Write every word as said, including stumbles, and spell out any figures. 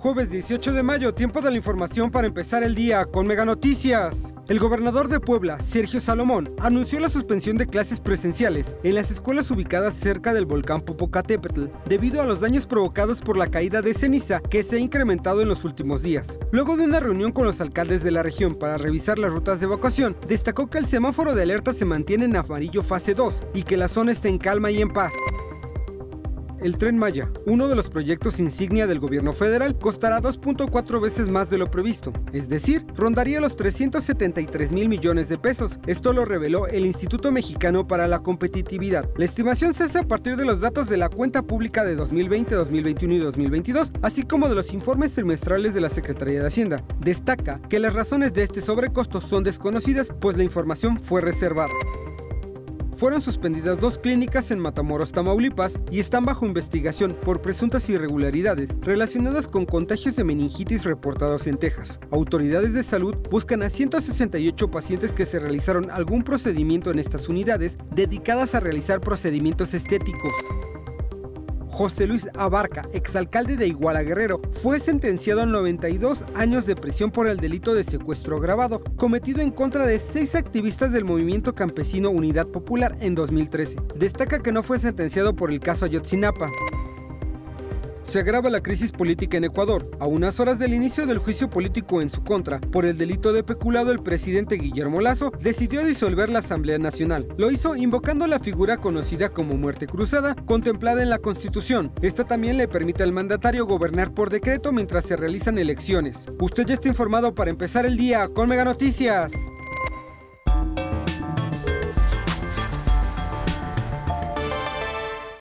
Jueves dieciocho de mayo, tiempo de la información para empezar el día con Mega Noticias. El gobernador de Puebla, Sergio Salomón, anunció la suspensión de clases presenciales en las escuelas ubicadas cerca del volcán Popocatépetl, debido a los daños provocados por la caída de ceniza que se ha incrementado en los últimos días. Luego de una reunión con los alcaldes de la región para revisar las rutas de evacuación, destacó que el semáforo de alerta se mantiene en amarillo fase dos y que la zona está en calma y en paz. El Tren Maya, uno de los proyectos insignia del gobierno federal, costará dos punto cuatro veces más de lo previsto, es decir, rondaría los trescientos setenta y tres mil millones de pesos. Esto lo reveló el Instituto Mexicano para la Competitividad. La estimación se hace a partir de los datos de la cuenta pública de dos mil veinte, dos mil veintiuno y dos mil veintidós, así como de los informes trimestrales de la Secretaría de Hacienda. Destaca que las razones de este sobrecosto son desconocidas, pues la información fue reservada. Fueron suspendidas dos clínicas en Matamoros, Tamaulipas, y están bajo investigación por presuntas irregularidades relacionadas con contagios de meningitis reportados en Texas. Autoridades de salud buscan a ciento sesenta y ocho pacientes que se realizaron algún procedimiento en estas unidades dedicadas a realizar procedimientos estéticos. José Luis Abarca, exalcalde de Iguala Guerrero, fue sentenciado a noventa y dos años de prisión por el delito de secuestro agravado cometido en contra de seis activistas del movimiento campesino Unidad Popular en dos mil trece. Destaca que no fue sentenciado por el caso Ayotzinapa. Se agrava la crisis política en Ecuador. A unas horas del inicio del juicio político en su contra por el delito de peculado, el presidente Guillermo Lasso decidió disolver la Asamblea Nacional. Lo hizo invocando la figura conocida como muerte cruzada, contemplada en la Constitución. Esta también le permite al mandatario gobernar por decreto mientras se realizan elecciones. Usted ya está informado para empezar el día con Mega Noticias.